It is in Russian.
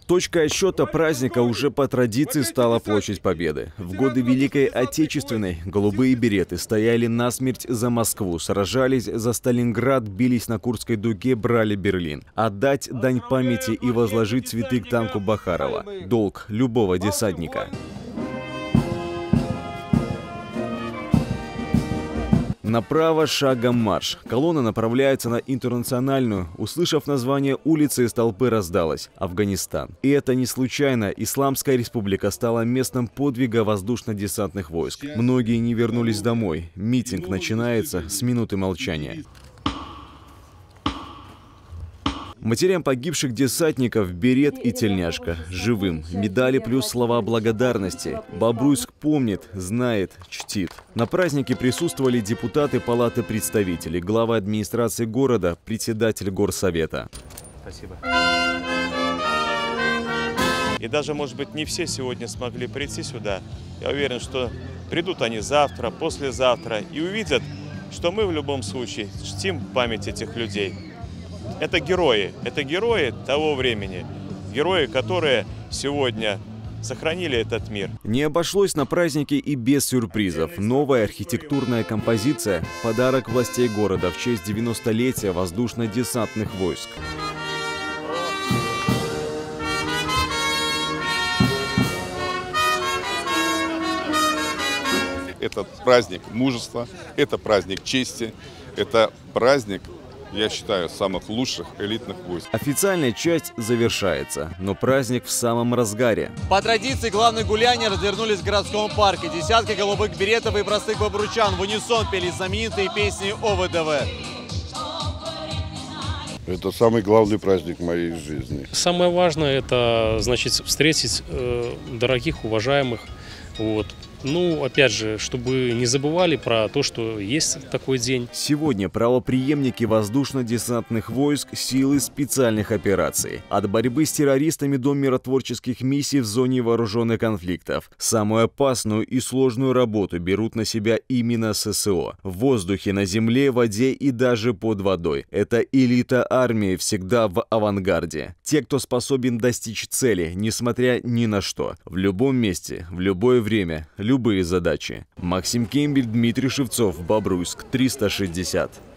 Точкой отсчета праздника уже по традиции стала Площадь Победы. В годы Великой Отечественной голубые береты стояли насмерть за Москву, сражались за Сталинград, бились на Курской дуге, брали Берлин. Отдать дань памяти и возложить цветы к танку Бахарова – долг любого десантника. Направо шагом марш. Колонна направляется на Интернациональную. Услышав название улицы, из толпы раздалась: Афганистан. И это не случайно. Исламская республика стала местом подвига воздушно-десантных войск. Многие не вернулись домой. Митинг начинается с минуты молчания. Матерям погибших десантников берет и тельняшка. Живым. Медали плюс слова благодарности. Бобруйск помнит, знает, чтит. На празднике присутствовали депутаты Палаты представителей, глава администрации города, председатель горсовета. Спасибо. И даже, может быть, не все сегодня смогли прийти сюда. Я уверен, что придут они завтра, послезавтра и увидят, что мы в любом случае чтим память этих людей. Это герои того времени, герои, которые сегодня сохранили этот мир. Не обошлось на празднике и без сюрпризов. Новая архитектурная композиция – подарок властей города в честь 90-летия воздушно-десантных войск. Это праздник мужества, это праздник чести, это праздник, я считаю, самых лучших элитных войск. Официальная часть завершается, но праздник в самом разгаре. По традиции главные гуляния развернулись в городском парке. Десятки голубых беретов и простых бобручан в унисон пели знаменитые песни ОВДВ. Это самый главный праздник в моей жизни. Самое важное – это, значит, встретить дорогих, уважаемых. Вот. Ну, опять же, чтобы не забывали про то, что есть такой день. Сегодня правопреемники воздушно-десантных войск силы специальных операций. От борьбы с террористами до миротворческих миссий в зоне вооруженных конфликтов. Самую опасную и сложную работу берут на себя именно ССО. В воздухе, на земле, воде и даже под водой. Это элита армии всегда в авангарде. Те, кто способен достичь цели, несмотря ни на что. В любом месте, в любое время, любые задачи. Максим Кембель, Дмитрий Шевцов, Бобруйск, 360.